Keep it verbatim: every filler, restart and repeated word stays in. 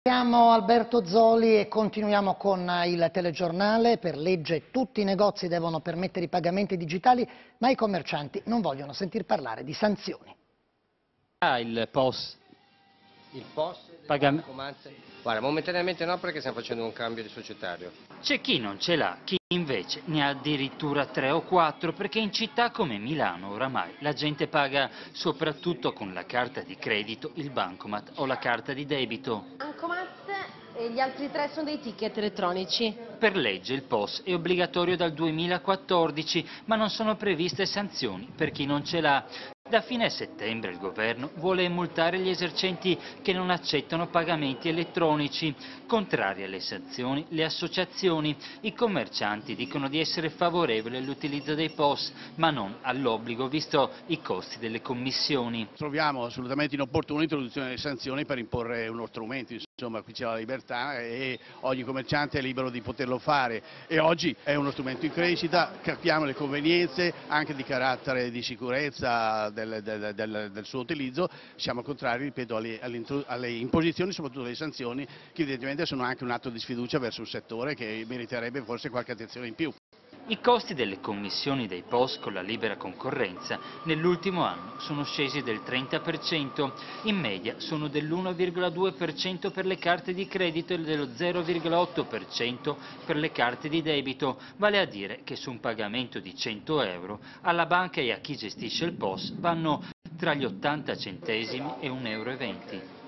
Siamo Alberto Zoli e continuiamo con il telegiornale. Per legge tutti i negozi devono permettere i pagamenti digitali, ma i commercianti non vogliono sentir parlare di sanzioni. Ah, il P O S. Il P O S? Pagam- Guarda, momentaneamente no, perché stiamo facendo un cambio di societario. C'è chi non ce l'ha, chi invece ne ha addirittura tre o quattro, perché in città come Milano oramai la gente paga soprattutto con la carta di credito, il bancomat o la carta di debito. Bancomat e gli altri tre sono dei ticket elettronici. Per legge il P O S è obbligatorio dal duemilaquattordici, ma non sono previste sanzioni per chi non ce l'ha. Da fine settembre il governo vuole multare gli esercenti che non accettano pagamenti elettronici. Contrari alle sanzioni, le associazioni, i commercianti dicono di essere favorevoli all'utilizzo dei P O S, ma non all'obbligo, visto i costi delle commissioni. Troviamo assolutamente inopportuna l'introduzione delle sanzioni per imporre uno strumento, insomma qui c'è la libertà e ogni commerciante è libero di poterlo fare e oggi è uno strumento in crescita, capiamo le convenienze anche di carattere di sicurezza del, del, del, del suo utilizzo, siamo contrari, ripeto, alle, alle imposizioni, soprattutto alle sanzioni, che evidentemente sono anche un atto di sfiducia verso un settore che meriterebbe forse qualche attenzione in più. I costi delle commissioni dei P O S con la libera concorrenza nell'ultimo anno sono scesi del trenta per cento, in media sono dell'uno virgola due per cento per le carte di credito e dello zero virgola otto per cento per le carte di debito, vale a dire che su un pagamento di cento euro alla banca e a chi gestisce il P O S vanno tra gli ottanta centesimi e un euro e venti.